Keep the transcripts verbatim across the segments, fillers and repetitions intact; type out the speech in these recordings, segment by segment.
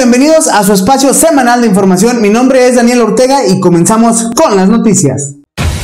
bienvenidos a su espacio semanal de información. Mi nombre es Daniel Ortega y comenzamos con las noticias.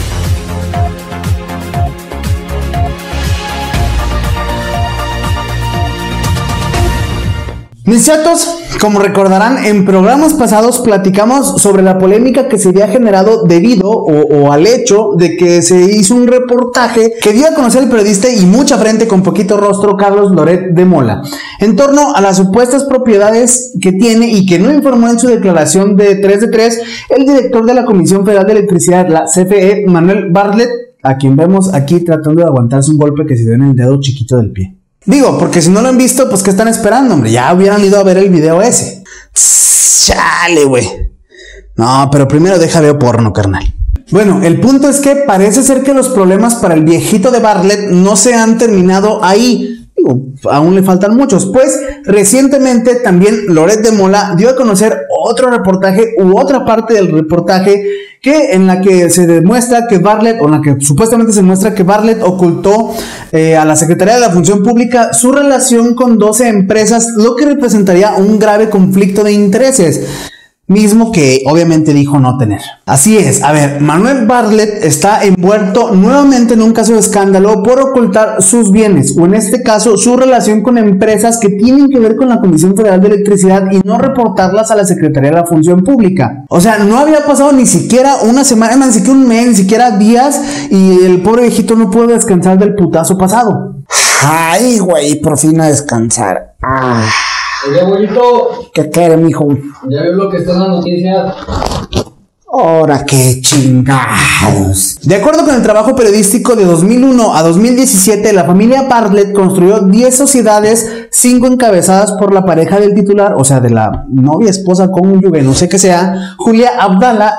Mis chatos, como recordarán, en programas pasados platicamos sobre la polémica que se había generado debido o, o al hecho de que se hizo un reportaje que dio a conocer el periodista y mucha frente con poquito rostro Carlos Loret de Mola en torno a las supuestas propiedades que tiene y que no informó en su declaración de tres de tres el director de la Comisión Federal de Electricidad, la C F E, Manuel Bartlett, a quien vemos aquí tratando de aguantarse un golpe que se dio en el dedo chiquito del pie. Digo, porque si no lo han visto, pues ¿qué están esperando, hombre? Ya hubieran ido a ver el video ese. Chale, güey. No, pero primero deja ver porno, carnal. Bueno, el punto es que parece ser que los problemas para el viejito de Bartlett no se han terminado ahí. Digo, aún le faltan muchos, pues recientemente también Loret de Mola dio a conocer otro reportaje u otra parte del reportaje que en la que se demuestra que Bartlett, o en la que supuestamente se muestra que Bartlett ocultó eh, a la Secretaría de la Función Pública su relación con doce empresas, lo que representaría un grave conflicto de intereses, mismo que obviamente dijo no tener. Así es, a ver, Manuel Bartlett está envuelto nuevamente en un caso de escándalo por ocultar sus bienes, o en este caso su relación con empresas que tienen que ver con la Comisión Federal de Electricidad y no reportarlas a la Secretaría de la Función Pública. O sea, no había pasado ni siquiera una semana, ni siquiera un mes, ni siquiera días, y el pobre viejito no pudo descansar del putazo pasado. Ay, güey, por fin a descansar. Ah. Oye, abuelito. ¿Qué quiere, mijo? Ya veo lo que está en las noticias. Ahora qué chingados. De acuerdo con el trabajo periodístico de dos mil uno a dos mil diecisiete, la familia Bartlett construyó diez sociedades, cinco encabezadas por la pareja del titular, o sea, de la novia, esposa, cónyuge, no sé qué sea, Julia Abdala,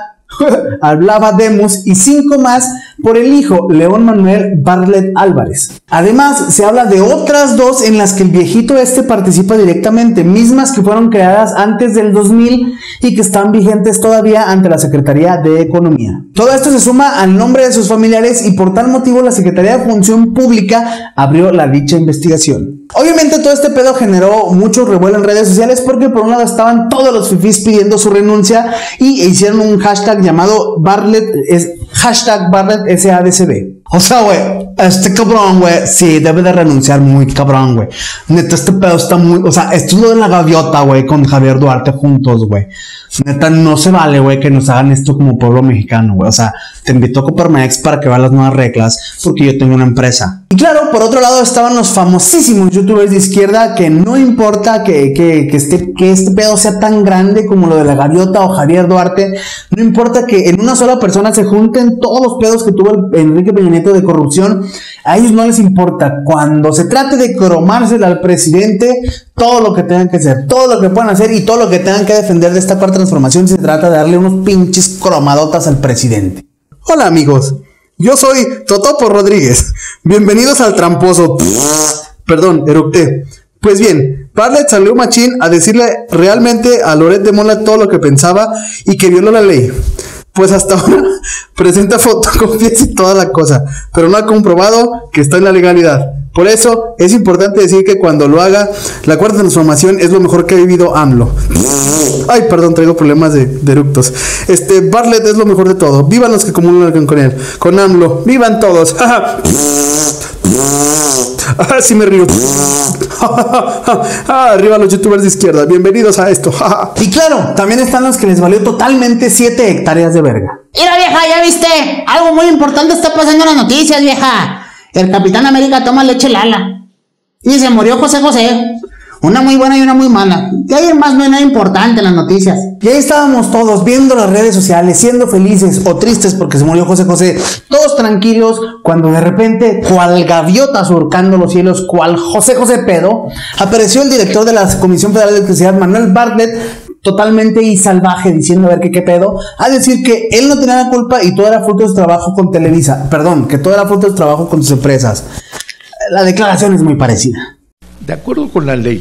Alblava Demus, y cinco más por el hijo León Manuel Bartlett Álvarez. Además, se habla de otras dos en las que el viejito este participa directamente, mismas que fueron creadas antes del dos mil y que están vigentes todavía ante la Secretaría de Economía. Todo esto se suma al nombre de sus familiares y por tal motivo la Secretaría de Función Pública abrió la dicha investigación. Obviamente todo este pedo generó mucho revuelo en redes sociales porque por un lado estaban todos los fifís pidiendo su renuncia y hicieron un hashtag llamado Bartlett, es, hashtag Bartlett S A D C B. O sea, güey, este cabrón, güey, sí, debe de renunciar muy cabrón, güey. Neta, este pedo está muy... O sea, esto es lo de la gaviota, güey, con Javier Duarte juntos, güey. Neta, no se vale, güey, que nos hagan esto como pueblo mexicano, güey. O sea, te invito a Coparmex para que vean las nuevas reglas, porque yo tengo una empresa. Y claro, por otro lado estaban los famosísimos youtubers de izquierda que no importa que, que, que, este, que este pedo sea tan grande como lo de la gaviota o Javier Duarte. No importa que en una sola persona se junten todos los pedos que tuvo Enrique Peña Nieto de corrupción. A ellos no les importa. Cuando se trate de cromársela al presidente, todo lo que tengan que hacer, todo lo que puedan hacer y todo lo que tengan que defender de esta cuarta transformación, se trata de darle unos pinches cromadotas al presidente. Hola amigos, yo soy Totopo Rodríguez. Bienvenidos al tramposo. Perdón, eructé. Pues bien, Bartlett salió machín a decirle realmente a Loret de Mola todo lo que pensaba y que violó la ley. Pues hasta ahora presenta fotocopias y toda la cosa, pero no ha comprobado que está en la legalidad. Por eso es importante decir que cuando lo haga, la cuarta transformación es lo mejor que ha vivido AMLO. Ay, perdón, traigo problemas de, de eructos. Este, Bartlett es lo mejor de todo. Vivan los que comulgan con él. Con AMLO, vivan todos. Ah, sí me río. Ah, arriba los youtubers de izquierda. Bienvenidos a esto. Y claro, también están los que les valió totalmente siete hectáreas de verga. Mira, vieja, ¿ya viste? Algo muy importante está pasando en las noticias, vieja. El Capitán América toma leche Lala y se murió José José. Una muy buena y una muy mala. De ahí en más no hay nada importante en las noticias. Y ahí estábamos todos viendo las redes sociales, siendo felices o tristes porque se murió José José, todos tranquilos, cuando de repente, cual gaviota surcando los cielos, cual José José pedo, apareció el director de la Comisión Federal de Electricidad, Manuel Bartlett, totalmente y salvaje, diciendo a ver qué qué pedo, a decir que él no tenía la culpa y todo era fruto de su trabajo con Televisa, perdón, que todo era fruto de su trabajo con sus empresas. La declaración es muy parecida. De acuerdo con la ley,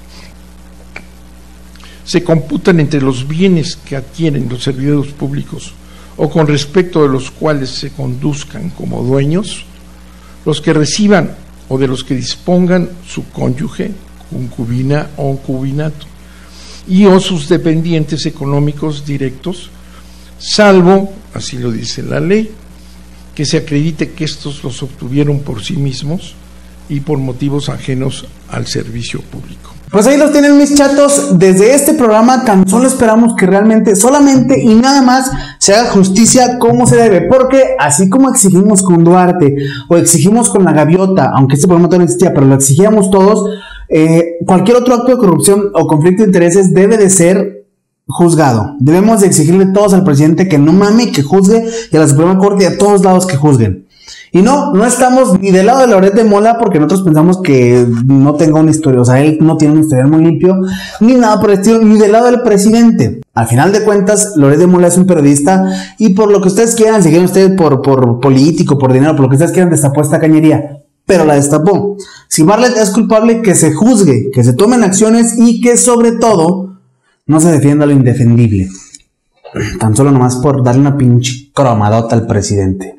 se computan entre los bienes que adquieren los servidores públicos o con respecto de los cuales se conduzcan como dueños, los que reciban o de los que dispongan su cónyuge, concubina o concubinato, y o sus dependientes económicos directos, salvo, así lo dice la ley, que se acredite que estos los obtuvieron por sí mismos y por motivos ajenos al servicio público. Pues ahí los tienen, mis chatos. Desde este programa tan solo esperamos que realmente, solamente y nada más se haga justicia como se debe, porque así como exigimos con Duarte o exigimos con la Gaviota, aunque este programa no existía, pero lo exigíamos todos, eh, cualquier otro acto de corrupción o conflicto de intereses debe de ser juzgado. Debemos de exigirle todos al presidente que no mame, que juzgue, y a la Suprema Corte y a todos lados que juzguen. Y no, no estamos ni del lado de Loret de Mola, porque nosotros pensamos que no tenga una historia, o sea, él no tiene un historial muy limpio, ni nada por el estilo, ni del lado del presidente. Al final de cuentas, Loret de Mola es un periodista, y por lo que ustedes quieran, si quieren ustedes por, por político, por dinero, por lo que ustedes quieran, destapó esta cañería, pero la destapó. Si Bartlett es culpable, que se juzgue, que se tomen acciones y que sobre todo no se defienda lo indefendible. Tan solo nomás por darle una pinche cromadota al presidente.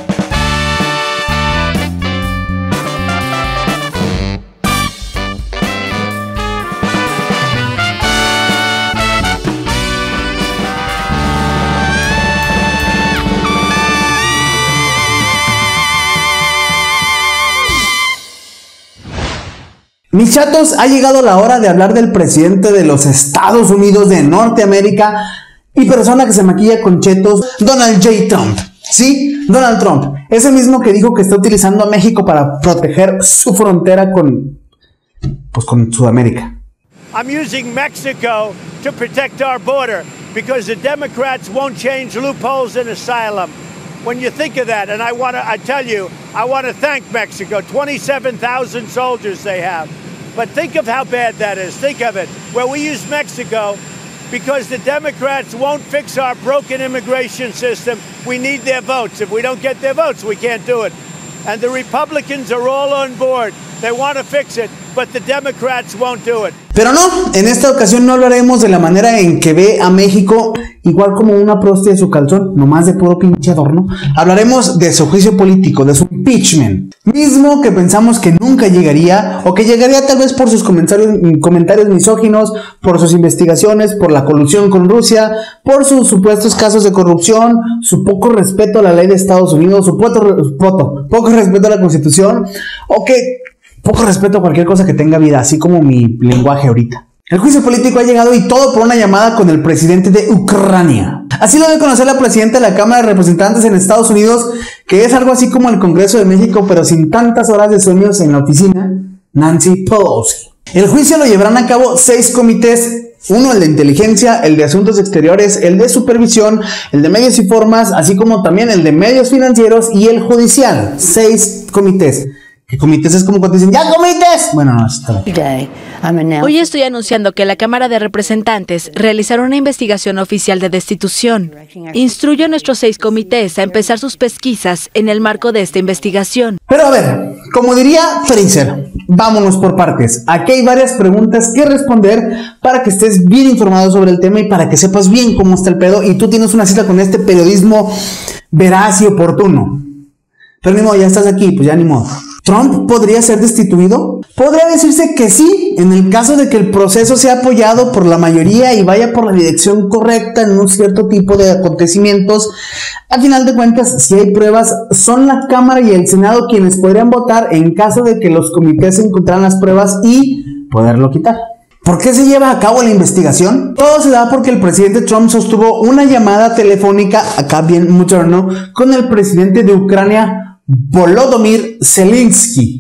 Mis chatos, ha llegado la hora de hablar del presidente de los Estados Unidos de Norteamérica y persona que se maquilla con chetos, Donald J. Trump. Sí, Donald Trump, ese mismo que dijo que está utilizando a México para proteger su frontera con, pues con Sudamérica. I'm using Mexico to protect our border because the Democrats won't change loopholes in asylum. When you think of that, and I want to, I tell you, I want to thank Mexico, twenty-seven thousand soldiers they have. But think of how bad that is. Think of it. Where we use Mexico because the Democrats won't fix our broken immigration system. We need their votes. If we don't get their votes, we can't do it. And the Republicans are all on board. They want to fix it, but the Democrats won't do it. Pero no, en esta ocasión no hablaremos de la manera en que ve a México igual como una prosti de su calzón, nomás de puro pinche adorno. Hablaremos de su juicio político, de su impeachment, mismo que pensamos que nunca llegaría, o que llegaría tal vez por sus comentarios, comentarios misóginos, por sus investigaciones, por la colusión con Rusia, por sus supuestos casos de corrupción, su poco respeto a la ley de Estados Unidos, su poco, poco, poco respeto a la Constitución, o que poco respeto a cualquier cosa que tenga vida, así como mi lenguaje ahorita. El juicio político ha llegado y todo por una llamada con el presidente de Ucrania. Así lo debe conocer la presidenta de la Cámara de Representantes en Estados Unidos, que es algo así como el Congreso de México, pero sin tantas horas de sueños en la oficina, Nancy Pelosi. El juicio lo llevarán a cabo seis comités. Uno, el de inteligencia, el de asuntos exteriores, el de supervisión, el de medios y formas, así como también el de medios financieros y el judicial. Seis comités. ¿Qué comités es como cuando dicen, ¡ya comités! Bueno, no, está bien. Hoy estoy anunciando que la Cámara de Representantes realizará una investigación oficial de destitución. Instruyo a nuestros seis comités a empezar sus pesquisas en el marco de esta investigación. Pero a ver, como diría Fraser, vámonos por partes. Aquí hay varias preguntas que responder para que estés bien informado sobre el tema y para que sepas bien cómo está el pedo y tú tienes una cita con este periodismo veraz y oportuno. Pero ni modo, ya estás aquí, pues ya ni modo. ¿Trump podría ser destituido? Podría decirse que sí, en el caso de que el proceso sea apoyado por la mayoría y vaya por la dirección correcta en un cierto tipo de acontecimientos. Al final de cuentas, si hay pruebas, son la Cámara y el Senado quienes podrían votar en caso de que los comités encontraran las pruebas y poderlo quitar. ¿Por qué se lleva a cabo la investigación? Todo se da porque el presidente Trump sostuvo una llamada telefónica, acá bien mucho no, con el presidente de Ucrania, Volodymyr Zelensky.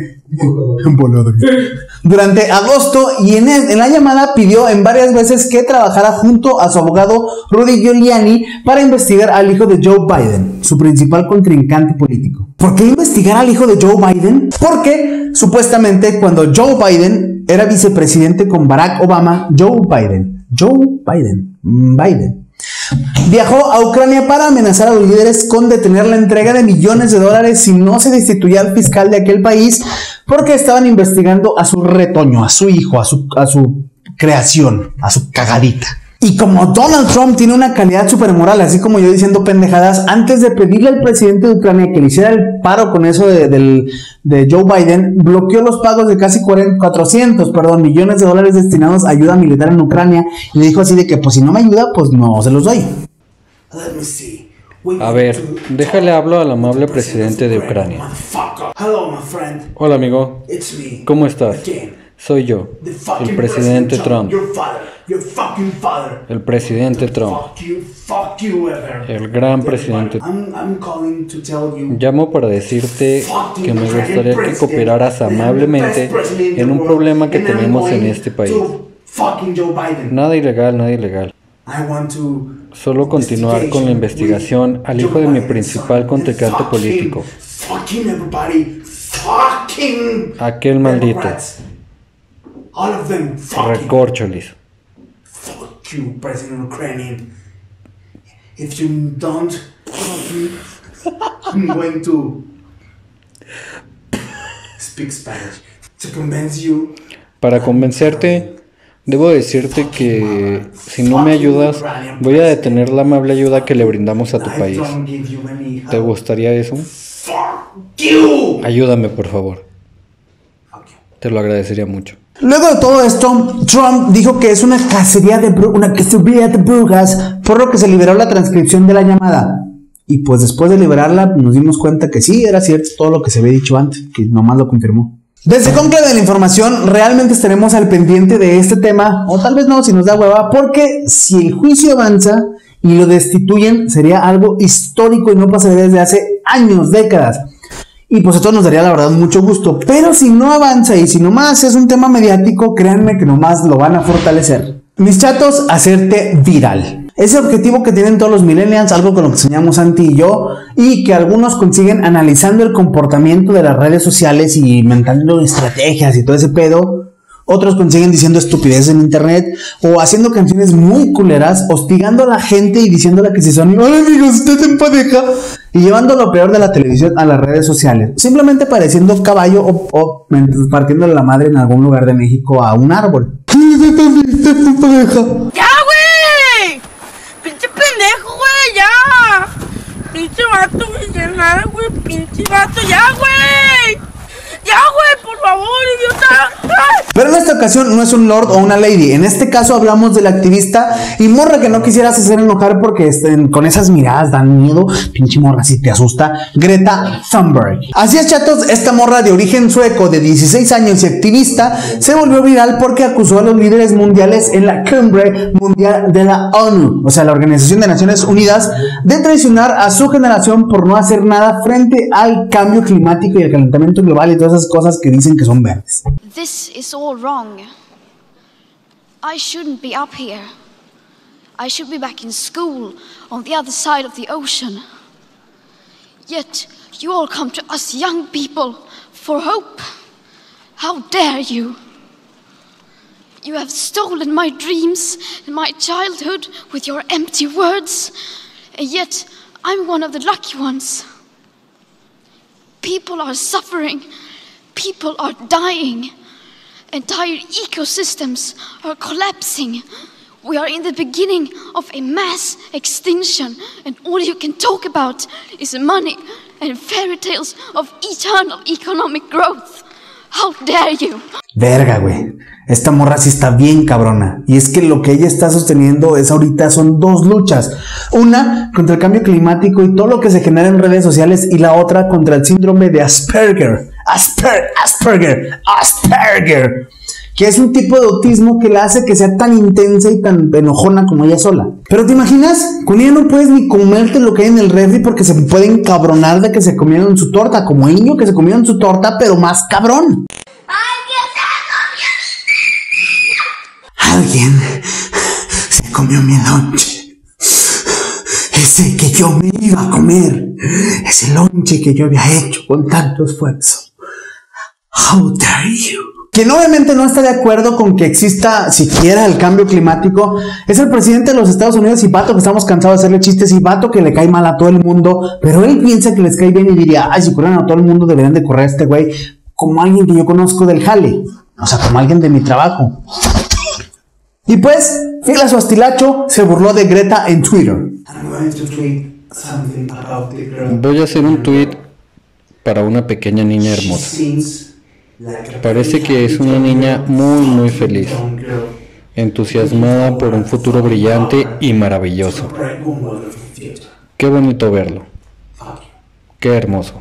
Durante agosto, y en, el, en la llamada pidió en varias veces que trabajara junto a su abogado Rudy Giuliani para investigar al hijo de Joe Biden, su principal contrincante político. ¿Por qué investigar al hijo de Joe Biden? Porque supuestamente cuando Joe Biden era vicepresidente con Barack Obama, Joe Biden, Joe Biden, Biden viajó a Ucrania para amenazar a los líderes con detener la entrega de millones de dólares si no se destituía al fiscal de aquel país, porque estaban investigando a su retoño, a su hijo, a su, a su creación, a su cagadita. Y como Donald Trump tiene una calidad super moral, así como yo diciendo pendejadas, antes de pedirle al presidente de Ucrania que le hiciera el paro con eso de, de, de Joe Biden, bloqueó los pagos de casi cuatrocientos perdón, millones de dólares destinados a ayuda militar en Ucrania, y le dijo así de que pues si no me ayuda, pues no se los doy. A ver, déjale hablo al amable presidente de Ucrania. Hola amigo, ¿cómo estás? Soy yo, el presidente Trump. El presidente Trump. El gran presidente. Llamo para decirte que me gustaría que cooperaras amablemente en un problema que tenemos en este país. Nada ilegal, nada ilegal. Solo continuar con la investigación al hijo de mi principal contrincante político. Aquel maldito. Recorcholis. Fuck you, President Ukrainian. If you don't, I'm going to speak Spanish to convince you. Para convencerte, debo decirte que si no me ayudas, voy a detener la amable ayuda que le brindamos a tu país. ¿Te gustaría eso? Ayúdame, por favor. Te lo agradecería mucho. Luego de todo esto, Trump dijo que es una cacería de bru- una cacería de brujas, por lo que se liberó la transcripción de la llamada. Y pues después de liberarla, nos dimos cuenta que sí, era cierto todo lo que se había dicho antes, que nomás lo confirmó. Desde Conclave de la Información, realmente estaremos al pendiente de este tema, o tal vez no, si nos da hueva, porque si el juicio avanza y lo destituyen, sería algo histórico y no pasaría desde hace años, décadas. Y pues esto nos daría la verdad mucho gusto. Pero si no avanza y si nomás es un tema mediático, créanme que nomás lo van a fortalecer. Mis chatos, hacerte viral. Ese objetivo que tienen todos los millennials, algo con lo que soñamos Santi y yo, y que algunos consiguen analizando el comportamiento de las redes sociales y inventando estrategias y todo ese pedo. Otros consiguen diciendo estupideces en internet o haciendo canciones muy culeras, hostigando a la gente y diciéndole que si son hola amigos, usted en pareja, y llevando lo peor de la televisión a las redes sociales, simplemente pareciendo caballo o, o partiéndole la madre en algún lugar de México a un árbol. ¡Ya, güey! ¡Pinche pendejo, güey! ¡Ya! ¡Pinche vato, güey! ¡Nada, güey! ¡Pinche vato! ¡Ya, güey! ¡Ya, güey! ¡Por favor, idiota! ¡Ay! Pero en esta ocasión no es un lord o una lady. En este caso hablamos del activista y morra que no quisieras hacer enojar porque estén, con esas miradas dan miedo. Pinche morra, si te asusta. Greta Thunberg. Así es, chatos, esta morra de origen sueco de dieciséis años y activista se volvió viral porque acusó a los líderes mundiales en la cumbre mundial de la ONU, o sea, la Organización de Naciones Unidas, de traicionar a su generación por no hacer nada frente al cambio climático y el calentamiento global y todas esas cosas que dicen que son verdes. This is all wrong. I shouldn't be up here. I should be back in school on the other side of the ocean. Yet you all come to us young people for hope. How dare you? You have stolen my dreams and my childhood with your empty words, and yet I'm one of the lucky ones. People are suffering. People are dying. Entire ecosystems are collapsing. We are in the beginning of a mass extinction, and all you can talk about is money and fairy tales of eternal economic growth. How dare you? Verga, güey. Esta morra sí está bien cabrona. Y es que lo que ella está sosteniendo es ahorita son dos luchas. Una contra el cambio climático y todo lo que se genera en redes sociales, y la otra contra el síndrome de Asperger. Asper, Asperger, Asperger. Que es un tipo de autismo que la hace que sea tan intensa y tan enojona como ella sola. Pero ¿te imaginas? Con ella no puedes ni comerte lo que hay en el refri porque se puede encabronar de que se comieron su torta. Como el niño que se comieron su torta, pero más cabrón. Alguien se comió mi lonche. Ese que yo me iba a comer. Ese lonche que yo había hecho con tanto esfuerzo. How dare you? Quien obviamente no está de acuerdo con que exista siquiera el cambio climático es el presidente de los Estados Unidos, y vato que estamos cansados de hacerle chistes, y vato que le cae mal a todo el mundo, pero él piensa que les cae bien y diría, ay, si corren a todo el mundo deberían de correr a este güey como alguien que yo conozco del jale, o sea, como alguien de mi trabajo. Y pues, Fiel a su estilacho, se burló de Greta en Twitter. Voy a hacer un tweet para una pequeña niña hermosa. Parece que es una niña muy muy feliz, entusiasmada por un futuro brillante y maravilloso. Qué bonito verlo. Qué hermoso.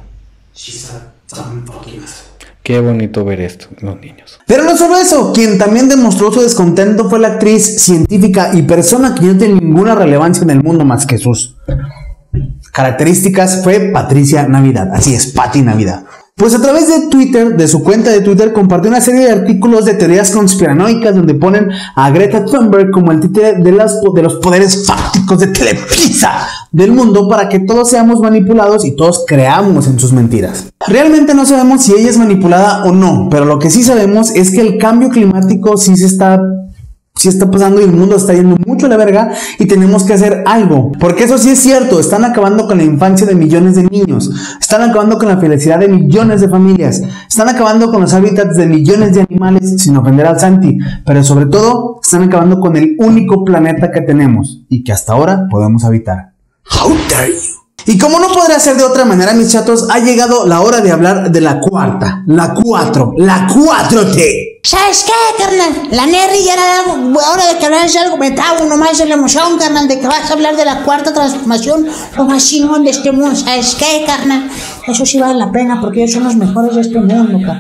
Qué bonito ver esto, los niños. Pero no solo eso, quien también demostró su descontento fue la actriz, científica y persona que no tiene ninguna relevancia en el mundo más que sus características, fue Patricia Navidad. Así es, Pati Navidad. Pues a través de Twitter, de su cuenta de Twitter, compartió una serie de artículos de teorías conspiranoicas donde ponen a Greta Thunberg como el títere de, las, de los poderes fácticos de Televisa del mundo para que todos seamos manipulados y todos creamos en sus mentiras. Realmente no sabemos si ella es manipulada o no, pero lo que sí sabemos es que el cambio climático sí se está... sí está pasando y el mundo está yendo mucho a la verga y tenemos que hacer algo, porque eso sí es cierto, están acabando con la infancia de millones de niños, están acabando con la felicidad de millones de familias, están acabando con los hábitats de millones de animales, sin ofender al Santi, pero sobre todo están acabando con el único planeta que tenemos y que hasta ahora podemos habitar. How dare you? Y como no podría ser de otra manera, mis chatos, ha llegado la hora de hablar de la cuarta, la cuatro, la cuatro T. ¿Sabes qué, carnal? La Nerry ya era hora de que hablaras de algo. Me trago nomás de la emoción, carnal, de que vas a hablar de la cuarta transformación, lo más chingón de este mundo. ¿Sabes qué, carnal? Eso sí vale la pena porque ellos son los mejores de este mundo, carnal.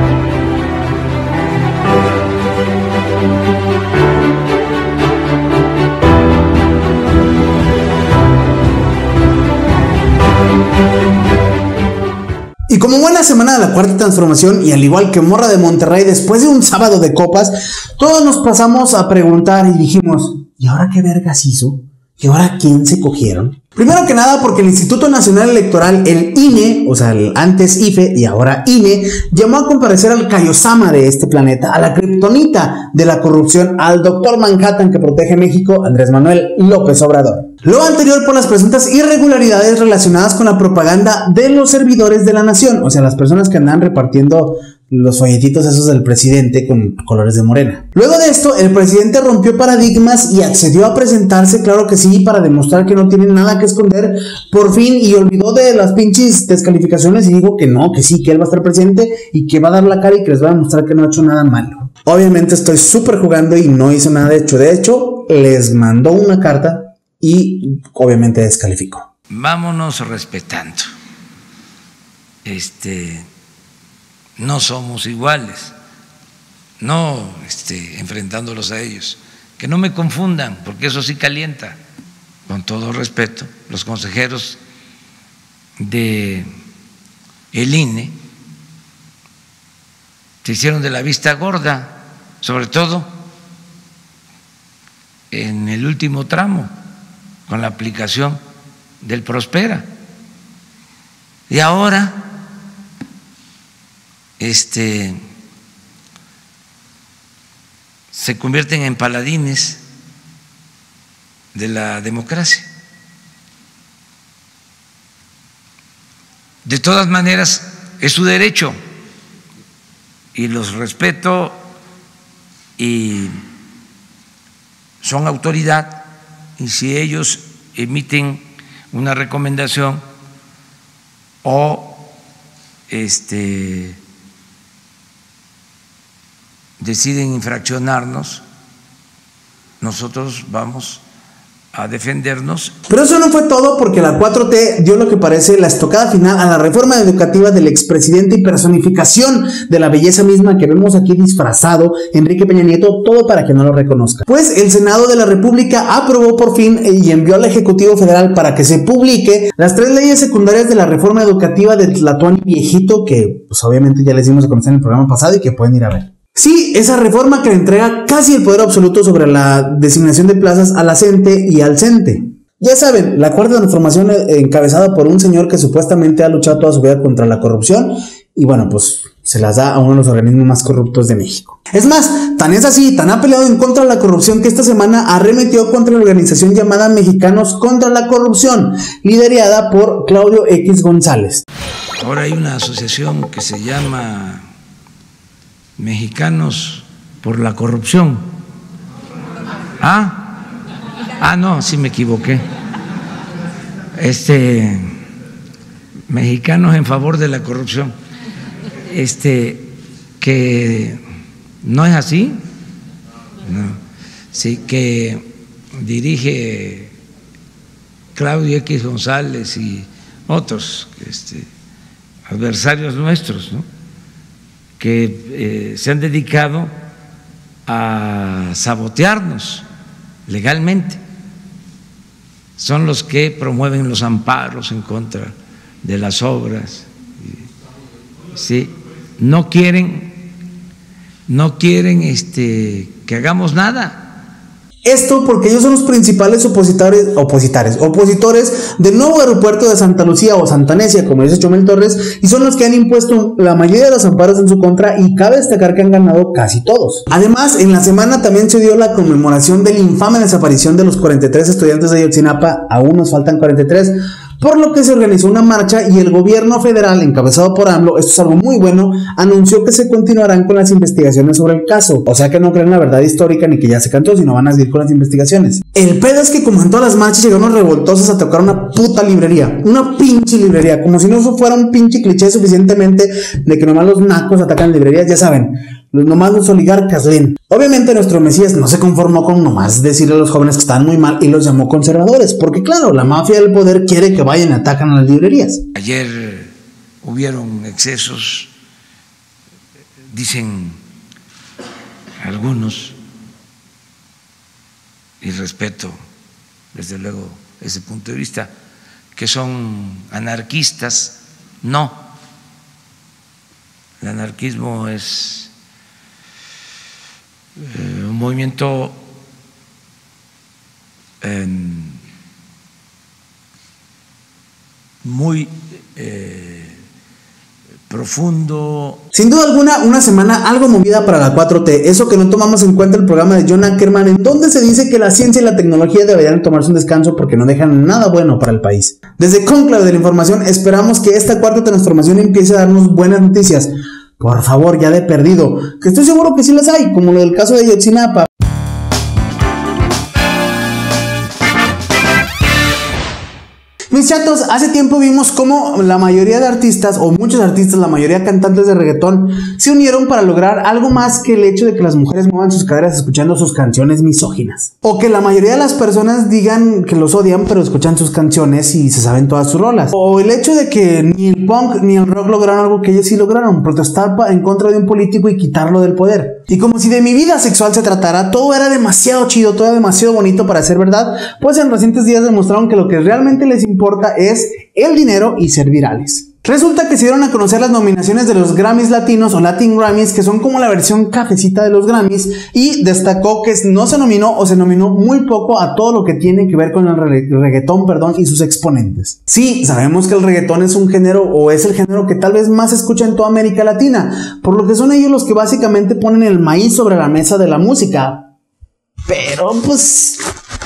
Y como buena semana de la cuarta transformación, y al igual que Morra de Monterrey, después de un sábado de copas, todos nos pasamos a preguntar y dijimos, ¿y ahora qué vergas hizo? ¿Y ahora quién se cogieron? Primero que nada porque el Instituto Nacional Electoral, el I N E, o sea, el antes I F E y ahora I N E, llamó a comparecer al Kaiosama de este planeta, a la kriptonita de la corrupción, al doctor Manhattan que protege México, Andrés Manuel López Obrador. Lo anterior por las presuntas irregularidades relacionadas con la propaganda de los servidores de la nación, o sea, las personas que andan repartiendo los folletitos esos del presidente con colores de Morena. Luego de esto, el presidente rompió paradigmas y accedió a presentarse, claro que sí, para demostrar que no tiene nada que esconder, por fin, y olvidó de las pinches descalificaciones y dijo que no, que sí, que él va a estar presente y que va a dar la cara y que les va a demostrar que no ha hecho nada malo. Obviamente estoy súper jugando y no hizo nada de hecho. De hecho, les mandó una carta y obviamente descalificó. Vámonos respetando. Este... No somos iguales, no este, enfrentándolos a ellos. Que no me confundan, porque eso sí calienta. Con todo respeto, los consejeros de el I N E se hicieron de la vista gorda, sobre todo en el último tramo, con la aplicación del Prospera. Y ahora Este, se convierten en paladines de la democracia. De todas maneras, es su derecho y los respeto y son autoridad, y si ellos emiten una recomendación o este deciden infraccionarnos, nosotros vamos a defendernos. Pero eso no fue todo, porque la cuatro T dio lo que parece la estocada final a la reforma educativa del expresidente y personificación de la belleza misma que vemos aquí disfrazado, Enrique Peña Nieto, todo para que no lo reconozca. Pues el Senado de la República aprobó por fin y envió al Ejecutivo Federal para que se publique las tres leyes secundarias de la reforma educativa del Tlatuani viejito, que pues obviamente ya les dimos a conocer en el programa pasado y que pueden ir a ver. Sí, esa reforma que le entrega casi el poder absoluto sobre la designación de plazas a la CENTE y al CENTE. Ya saben, la cuarta transformación encabezada por un señor que supuestamente ha luchado toda su vida contra la corrupción y bueno, pues se las da a uno de los organismos más corruptos de México. Es más, tan es así, tan ha peleado en contra de la corrupción que esta semana arremetió contra la organización llamada Mexicanos contra la Corrupción, liderada por Claudio X González. Ahora hay una asociación que se llama Mexicanos por la Corrupción. Ah, ah, no, sí me equivoqué. Este, mexicanos en favor de la corrupción. Este, que no es así. No. Sí, que dirige Claudio X González y otros este, adversarios nuestros, ¿no? Que eh, se han dedicado a sabotearnos legalmente. Son los que promueven los amparos en contra de las obras. Sí, no quieren, no quieren este, que hagamos nada. Esto porque ellos son los principales opositores, opositores, opositores del nuevo aeropuerto de Santa Lucía o Santa Necia, como dice Chumel Torres, y son los que han impuesto la mayoría de los amparos en su contra, y cabe destacar que han ganado casi todos. Además, en la semana también se dio la conmemoración de la infame desaparición de los cuarenta y tres estudiantes de Ayotzinapa. Aún nos faltan cuarenta y tres, por lo que se organizó una marcha y el gobierno federal, encabezado por AMLO, esto es algo muy bueno, anunció que se continuarán con las investigaciones sobre el caso. O sea que no creen la verdad histórica ni que ya se cantó, sino van a seguir con las investigaciones. El pedo es que como en todas las marchas llegaron los revoltosos a tocar una puta librería, una pinche librería, como si no eso fuera un pinche cliché suficientemente de que nomás los nacos atacan librerías, ya saben. Los nomás los oligarcas leen. Obviamente nuestro Mesías no se conformó con nomás decirle a los jóvenes que están muy mal y los llamó conservadores, porque claro, la mafia del poder quiere que vayan y atacan a las librerías. Ayer hubieron excesos, dicen algunos, y respeto desde luego ese punto de vista, que son anarquistas. No, el anarquismo es Eh, un movimiento eh, muy eh, profundo. Sin duda alguna, una semana algo movida para la cuatro T, eso que no tomamos en cuenta el programa de John Ackerman, en donde se dice que la ciencia y la tecnología deberían tomarse un descanso porque no dejan nada bueno para el país. Desde Cónclave de la Información esperamos que esta cuarta transformación empiece a darnos buenas noticias. Por favor, ya de perdido, que estoy seguro que sí las hay, como lo del caso de Ayotzinapa. Mis chatos, hace tiempo vimos cómo la mayoría de artistas, o muchos artistas, la mayoría cantantes de reggaetón, se unieron para lograr algo más que el hecho de que las mujeres muevan sus caderas escuchando sus canciones misóginas. O que la mayoría de las personas digan que los odian, pero escuchan sus canciones y se saben todas sus rolas. O el hecho de que ni el punk ni el rock lograron algo que ellos sí lograron, protestar en contra de un político y quitarlo del poder. Y como si de mi vida sexual se tratara, todo era demasiado chido, todo era demasiado bonito para ser verdad, pues en recientes días demostraron que lo que realmente les importa es el dinero y ser virales. Resulta que se dieron a conocer las nominaciones de los Grammys latinos o Latin Grammys, que son como la versión cafecita de los Grammys, y destacó que no se nominó o se nominó muy poco a todo lo que tiene que ver con el re reggaetón, perdón, y sus exponentes. Sí, sabemos que el reggaetón es un género o es el género que tal vez más se escucha en toda América Latina, por lo que son ellos los que básicamente ponen el maíz sobre la mesa de la música. Pero pues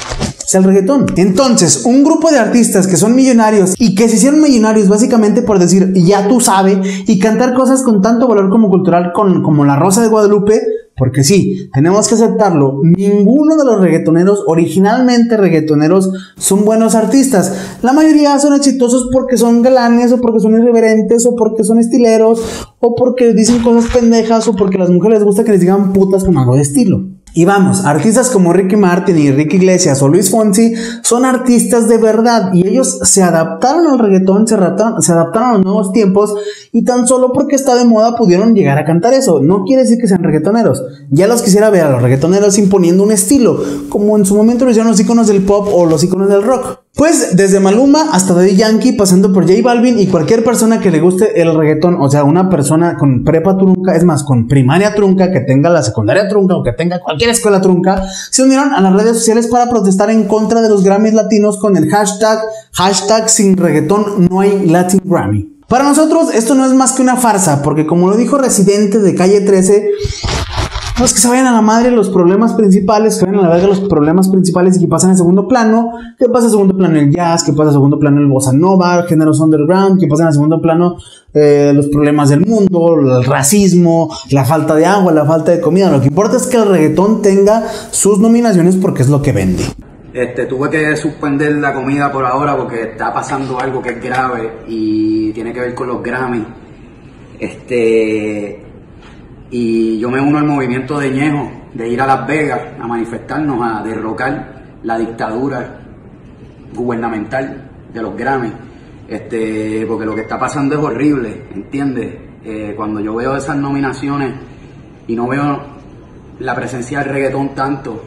el reggaetón. Entonces, un grupo de artistas que son millonarios y que se hicieron millonarios básicamente por decir ya tú sabes y cantar cosas con tanto valor como cultural con, como La Rosa de Guadalupe, porque sí, tenemos que aceptarlo, ninguno de los reggaetoneros originalmente reggaetoneros son buenos artistas. La mayoría son exitosos porque son galanes o porque son irreverentes o porque son estileros o porque dicen cosas pendejas o porque a las mujeres les gusta que les digan putas con algo de estilo. Y vamos, artistas como Ricky Martin y Enrique Iglesias o Luis Fonsi son artistas de verdad y ellos se adaptaron al reggaetón, se adaptaron, se adaptaron a los nuevos tiempos y tan solo porque está de moda pudieron llegar a cantar eso. No quiere decir que sean reggaetoneros. Ya los quisiera ver a los reggaetoneros imponiendo un estilo, como en su momento lo hicieron los íconos del pop o los íconos del rock. Pues desde Maluma hasta Daddy Yankee, pasando por J Balvin y cualquier persona que le guste el reggaetón, o sea, una persona con prepa trunca, es más, con primaria trunca, que tenga la secundaria trunca o que tenga cualquier escuela trunca, se unieron a las redes sociales para protestar en contra de los Grammys latinos con el hashtag, hashtag sin reggaetón no hay Latin Grammy. Para nosotros esto no es más que una farsa, porque como lo dijo Residente de Calle trece, Pues que se vayan a la madre los problemas principales, que vayan a la verga los problemas principales y que pasen a segundo plano, que pasa a segundo plano el jazz, que pasa a segundo plano el bossa nova, géneros underground, que pasen a segundo plano eh, los problemas del mundo, el racismo, la falta de agua, la falta de comida. Lo que importa es que el reggaetón tenga sus nominaciones porque es lo que vende. Este, tuve que suspender la comida por ahora porque está pasando algo que es grave y tiene que ver con los Grammy. Este... Y yo me uno al movimiento de Ñejo, de ir a Las Vegas a manifestarnos, a derrocar la dictadura gubernamental de los Grammy. Este, porque lo que está pasando es horrible, ¿entiendes? Eh, cuando yo veo esas nominaciones y no veo la presencia del reggaetón tanto,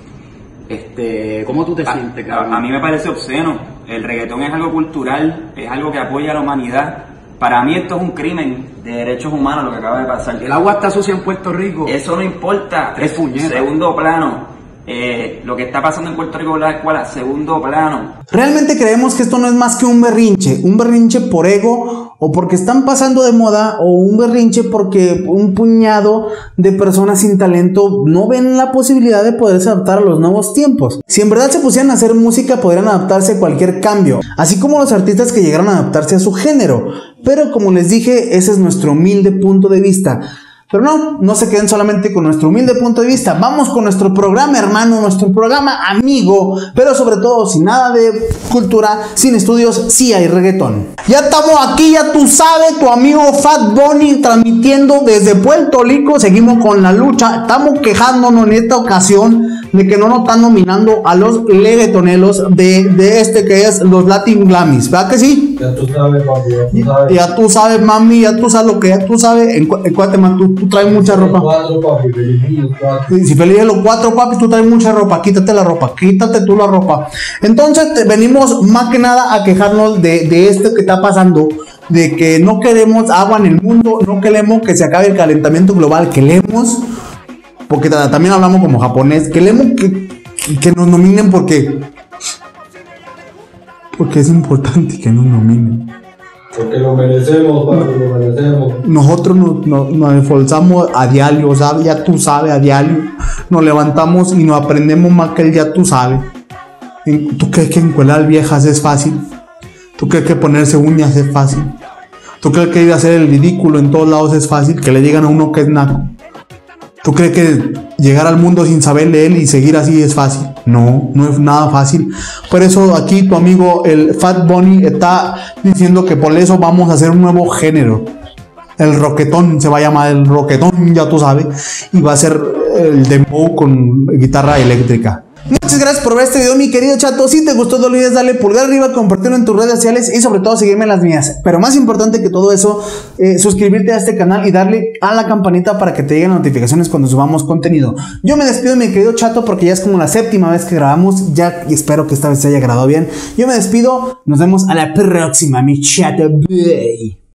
este, ¿cómo tú te a, sientes, cabrón? A mí me parece obsceno. El reggaetón es algo cultural, es algo que apoya a la humanidad. Para mí esto es un crimen de derechos humanos lo que acaba de pasar. El agua está sucia en Puerto Rico. Eso no importa. Tres puñetas. Segundo plano. Eh, lo que está pasando en Puerto Rico con la escuela, segundo plano. Realmente creemos que esto no es más que un berrinche, un berrinche por ego o porque están pasando de moda o un berrinche porque un puñado de personas sin talento no ven la posibilidad de poderse adaptar a los nuevos tiempos. Si en verdad se pusieran a hacer música podrían adaptarse a cualquier cambio, así como los artistas que llegaron a adaptarse a su género, pero como les dije, ese es nuestro humilde punto de vista. Pero no, no se queden solamente con nuestro humilde punto de vista. Vamos con nuestro programa hermano, nuestro programa amigo, pero sobre todo sin nada de cultura, sin estudios, sí hay reggaetón. Ya estamos aquí, ya tú sabes, tu amigo Fat Bunny transmitiendo desde Puerto Rico. Seguimos con la lucha, estamos quejándonos en esta ocasión de que no nos están nominando a los reggaetoneros de, de este que es los Latin Grammys, ¿verdad que sí? Ya tú sabes, papi, ya tú sabes. Ya tú sabes, mami, ya tú sabes lo que ya tú sabes. En, en Guatemala tú, tú traes mucha ropa. Cuatro, papi, feliz los cuatro. Si feliz los cuatro, papi, tú traes mucha ropa. Quítate la ropa, quítate tú la ropa. Entonces te, venimos más que nada a quejarnos de, de esto que está pasando. De que no queremos agua en el mundo, no queremos que se acabe el calentamiento global, queremos, porque también hablamos como japonés, queremos que, que nos nominen porque porque es importante que nos nominen. Porque lo merecemos, papi, lo merecemos. Nosotros nos, nos, nos esforzamos a diario, ¿sabes? Ya tú sabes, a diario. Nos levantamos y nos aprendemos más que el ya tú sabes. ¿Tú crees que encuelar viejas es fácil? ¿Tú crees que ponerse uñas es fácil? ¿Tú crees que ir a hacer el ridículo en todos lados es fácil? Que le digan a uno que es naco. ¿Tú crees que llegar al mundo sin saber leer y seguir así es fácil? No, no es nada fácil. Por eso aquí tu amigo el Fat Bunny está diciendo que por eso vamos a hacer un nuevo género. El roquetón se va a llamar el roquetón, ya tú sabes. Y va a ser el dembow con guitarra eléctrica. Muchas gracias por ver este video, mi querido chato. Si te gustó, no olvides darle pulgar arriba, compartirlo en tus redes sociales y sobre todo seguirme en las mías. Pero más importante que todo eso, eh, suscribirte a este canal y darle a la campanita para que te lleguen notificaciones cuando subamos contenido. Yo me despido, mi querido chato, porque ya es como la séptima vez que grabamos ya, y espero que esta vez se haya grabado bien. Yo me despido, nos vemos a la próxima, mi chato. Bye.